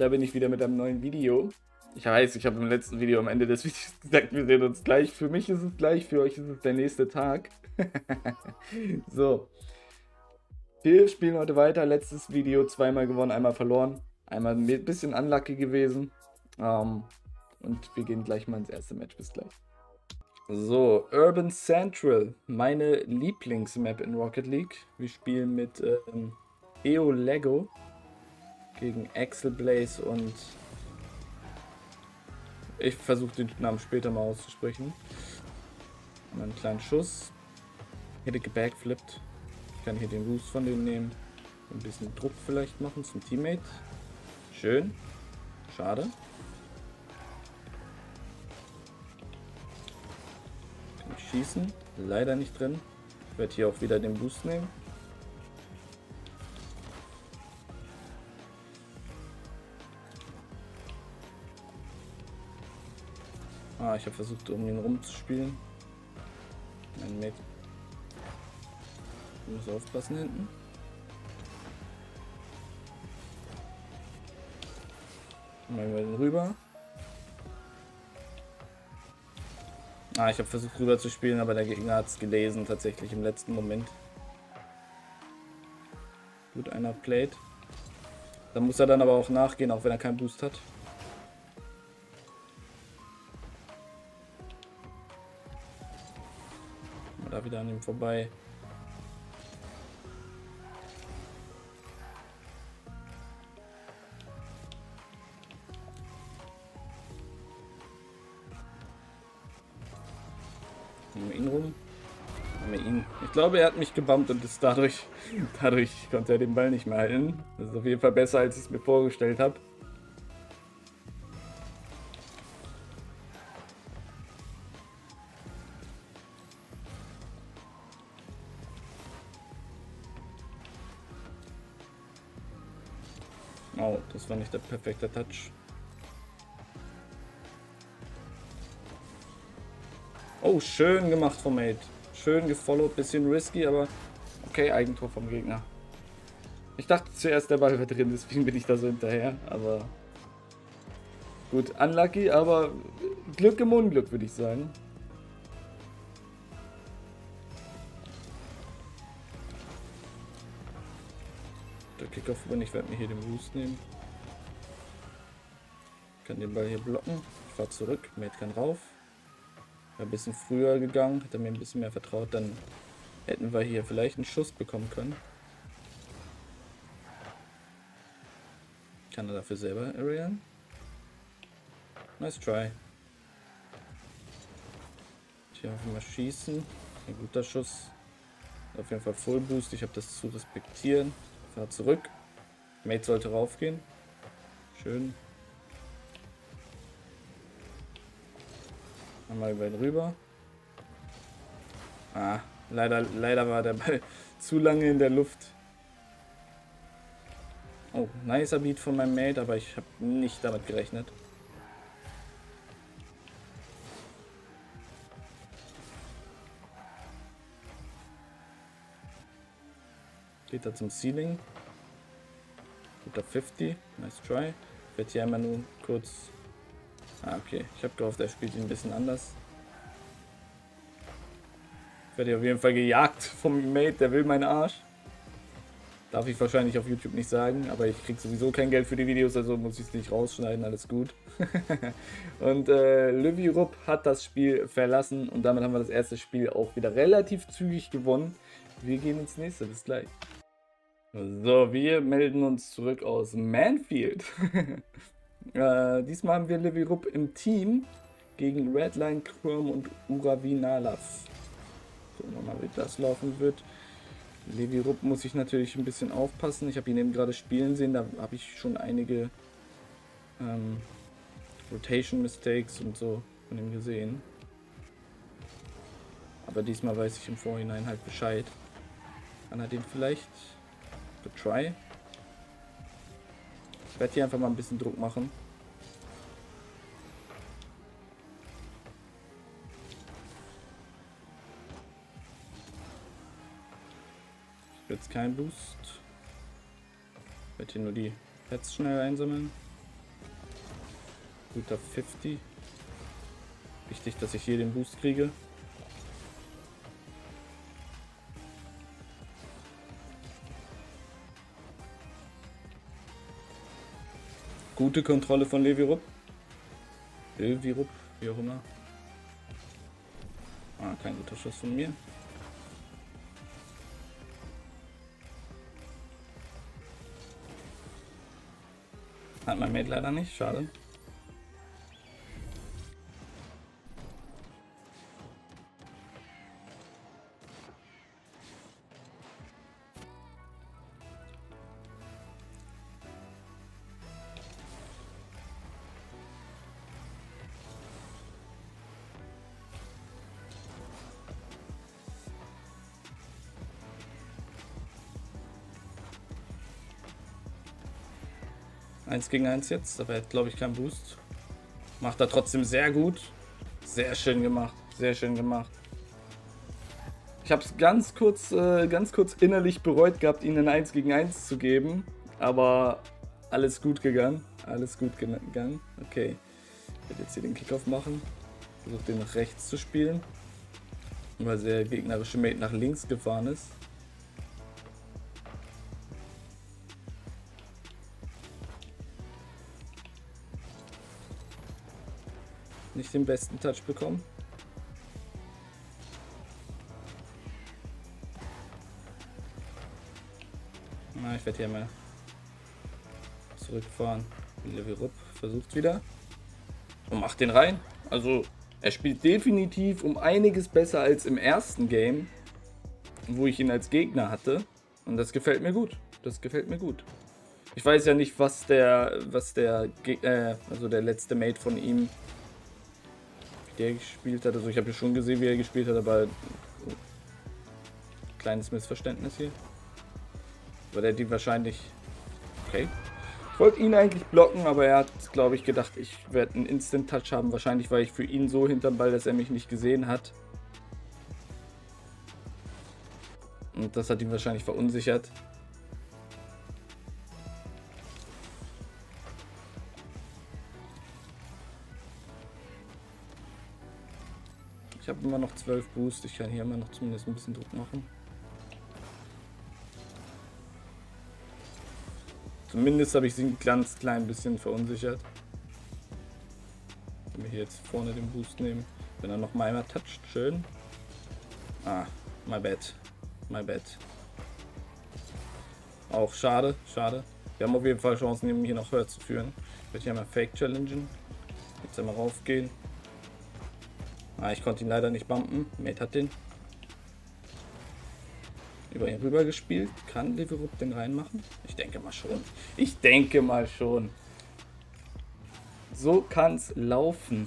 Da bin ich wieder mit einem neuen Video. Ich weiß, ich habe im letzten Video am Ende des Videos gesagt, wir sehen uns gleich. Für mich ist es gleich, für euch ist es der nächste Tag. So, wir spielen heute weiter. Letztes Video zweimal gewonnen, einmal verloren. Einmal ein bisschen unlucky gewesen. Und wir gehen gleich mal ins erste Match. Bis gleich. So, Urban Central, meine Lieblingsmap in Rocket League. Wir spielen mit EO Lego gegen Axel Blaze und ich versuche den Namen später mal auszusprechen. Mal einen kleinen Schuss. Hätte gebackflippt. Ich kann hier den Boost von denen nehmen. Ein bisschen Druck vielleicht machen zum Teammate. Schön. Schade. Kann ich schießen. Leider nicht drin. Ich werde hier auch wieder den Boost nehmen. Ich habe versucht, um ihn rumzuspielen. Mein Mate muss aufpassen hinten. Mal über den rüber. Ich habe versucht rüber zu spielen, aber der Gegner hat es gelesen, tatsächlich im letzten Moment. Gut, einer played. Da muss er dann aber auch nachgehen, auch wenn er keinen Boost hat. Da wieder an ihm vorbei. Nehmen wir ihn rum. Nehmen wir ihn. Ich glaube, er hat mich gebumpt und ist dadurch konnte er den Ball nicht mehr halten. Das ist auf jeden Fall besser, als ich es mir vorgestellt habe. Oh, das war nicht der perfekte Touch. Oh, schön gemacht vom Mate. Schön gefollowt, bisschen risky, aber okay, Eigentor vom Gegner. Ich dachte zuerst, der Ball wäre drin, deswegen bin ich da so hinterher, aber gut, unlucky, aber Glück im Unglück, würde ich sagen. Der Kickoff und ich werde mir hier den Boost nehmen. Kann den Ball hier blocken. Ich fahre zurück, Mate kann rauf. Wäre ein bisschen früher gegangen, hat er mir ein bisschen mehr vertraut, dann hätten wir hier vielleicht einen Schuss bekommen können. Kann er dafür selber aerialen? Nice try. Hier einfach mal schießen. Ein guter Schuss. Auf jeden Fall Full Boost. Ich habe das zu respektieren. Fahr zurück. Mate sollte raufgehen. Schön. Einmal über ihn rüber. Leider war der Ball zu lange in der Luft. Oh, nicer Beat von meinem Mate, aber ich habe nicht damit gerechnet. Geht er zum Ceiling. Guter 50. Nice try. Ich werde hier einmal nur kurz... okay. Ich habe gehofft, er spielt ihn ein bisschen anders. Ich werde hier auf jeden Fall gejagt vom Mate, der will meinen Arsch. Darf ich wahrscheinlich auf YouTube nicht sagen, aber ich kriege sowieso kein Geld für die Videos, also muss ich es nicht rausschneiden, alles gut. Und Löwy Rupp hat das Spiel verlassen und damit haben wir das erste Spiel auch wieder relativ zügig gewonnen. Wir gehen ins nächste, bis gleich. So, wir melden uns zurück aus Manfield. Diesmal haben wir Löwy Rupp im Team gegen Redline, Chrome und Uravinalas. Gucken wir mal, wie das laufen wird. Löwy Rupp muss ich natürlich ein bisschen aufpassen. Ich habe ihn eben gerade spielen sehen, da habe ich schon einige Rotation Mistakes und so von ihm gesehen. Aber diesmal weiß ich im Vorhinein halt Bescheid. Kann er den vielleicht? Good try. Ich werde hier einfach mal ein bisschen Druck machen. Jetzt kein Boost. Ich werde hier nur die Pets schnell einsammeln. Guter 50. Wichtig, dass ich hier den Boost kriege. Gute Kontrolle von Levirup. Levirup, wie auch immer. Ah, kein guter Schuss von mir. Hat mein Mate leider nicht, schade. Eins gegen 1 jetzt, aber er hat, glaube ich, keinen Boost. Macht er trotzdem sehr gut. Sehr schön gemacht. Sehr schön gemacht. Ich habe es ganz kurz innerlich bereut gehabt, ihnen ein 1 gegen 1 zu geben. Aber alles gut gegangen. Alles gut gegangen. Okay. Ich werde jetzt hier den Kickoff machen. Versuche den nach rechts zu spielen. Weil der gegnerische Mate nach links gefahren ist. Nicht den besten Touch bekommen. Na, ich werde hier mal zurückfahren. Levirup versucht wieder und macht den rein. Also er spielt definitiv um einiges besser als im ersten Game, wo ich ihn als Gegner hatte. Und das gefällt mir gut. Das gefällt mir gut. Ich weiß ja nicht, was der letzte Mate von ihm, der gespielt hat. Also ich habe ja schon gesehen, wie er gespielt hat, aber kleines Missverständnis hier. Weil der die wahrscheinlich... Okay. Ich wollte ihn eigentlich blocken, aber er hat, glaube ich, gedacht, ich werde einen Instant-Touch haben. Wahrscheinlich war ich für ihn so hinterm Ball, dass er mich nicht gesehen hat. Und das hat ihn wahrscheinlich verunsichert. Ich habe immer noch 12 Boost. Ich kann hier immer noch zumindest ein bisschen Druck machen. Zumindest habe ich sie ein ganz klein bisschen verunsichert. Wenn wir hier jetzt vorne den Boost nehmen. Wenn er noch mal einmal toucht, schön. Ah, my bad. My bad. Auch schade, schade. Wir haben auf jeden Fall Chancen, ihn hier noch höher zu führen. Ich werde hier mal Fake challengen. Jetzt einmal raufgehen. Ah, ich konnte ihn leider nicht bumpen. Mate hat den. Über ihn rüber gespielt. Kann Levirup den reinmachen? Ich denke mal schon. Ich denke mal schon. So kann es laufen.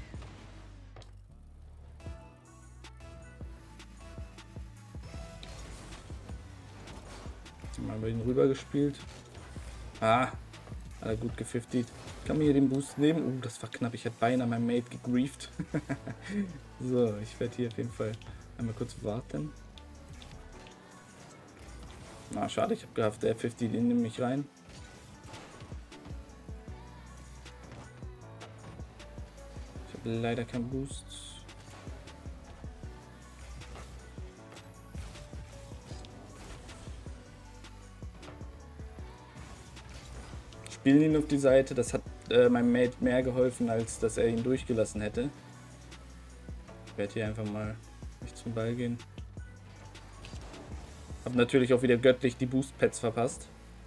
Mal über ihn rüber gespielt. Ah, hat er gut gefiftet. Kann mir hier den Boost nehmen. Das war knapp. Ich hätte beinahe mein Mate gegrieft. So, ich werde hier auf jeden Fall einmal kurz warten. Na, schade, ich habe gehofft, der 50 den nimmt mich rein. Ich habe leider keinen Boost. Spielen ihn auf die Seite, das hat meinem Mate mehr geholfen, als dass er ihn durchgelassen hätte. Ich werde hier einfach mal nicht zum Ball gehen. Hab natürlich auch wieder göttlich die Boost-Pads verpasst.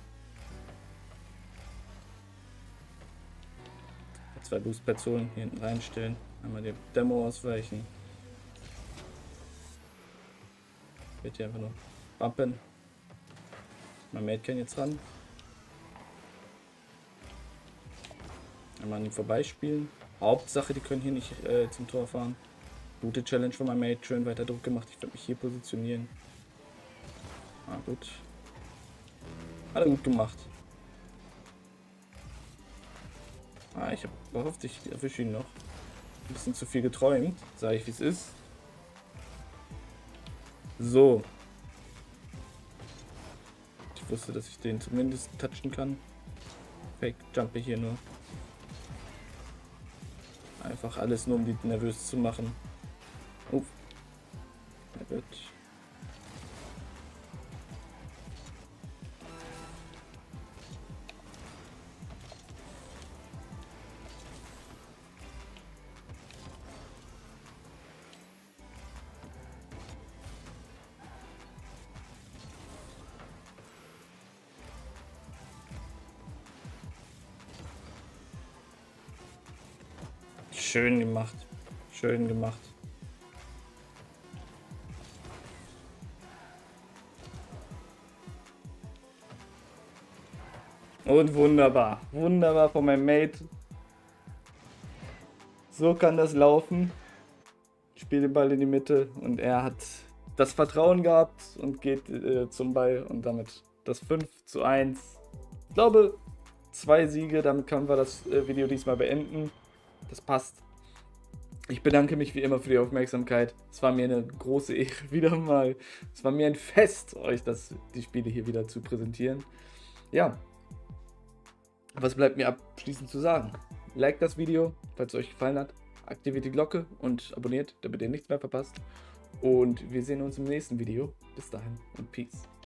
Zwei Boost-Pads holen, hier hinten reinstellen. Einmal die Demo ausweichen. Ich werde hier einfach nur bumpen. Mein Mate kann jetzt ran. Einmal an ihm vorbeispielen. Hauptsache, die können hier nicht zum Tor fahren. Gute Challenge von meinem Mate, schön weiter Druck gemacht. Ich werde mich hier positionieren. Ah, gut. Hat er gut gemacht. Ah, ich habe gehofft, ich erwische ihn noch. Ein bisschen zu viel geträumt, sage ich, wie es ist. So. Ich wusste, dass ich den zumindest touchen kann. Fake jumpe hier nur. Einfach alles nur, um die nervös zu machen. Oh. Er wird... Schön gemacht. Schön gemacht. Und wunderbar. Wunderbar von meinem Mate. So kann das laufen. Ich spiele den Ball in die Mitte und er hat das Vertrauen gehabt und geht zum Ball und damit das 5:1. Ich glaube, 2 Siege, damit können wir das Video diesmal beenden. Das passt. Ich bedanke mich wie immer für die Aufmerksamkeit. Es war mir eine große Ehre wieder mal. Es war mir ein Fest, euch die Spiele hier wieder zu präsentieren. Ja, was bleibt mir abschließend zu sagen? Like das Video, falls es euch gefallen hat. Aktiviert die Glocke und abonniert, damit ihr nichts mehr verpasst. Und wir sehen uns im nächsten Video. Bis dahin und Peace.